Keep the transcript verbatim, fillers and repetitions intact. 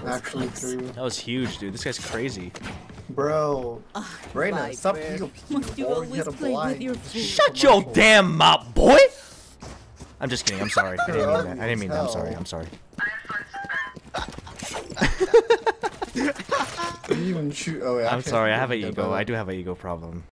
actually true. That was huge, dude. This guy's crazy. Bro. Ah, Raina, stop Viper. ego Must you always play with your food? Shut your damn mouth, boy! I'm just kidding. I'm sorry. I didn't mean that. I didn't mean that. I'm sorry. I'm sorry. You even shoot. Oh, yeah, I'm sorry. I have an ego. I do have an ego problem.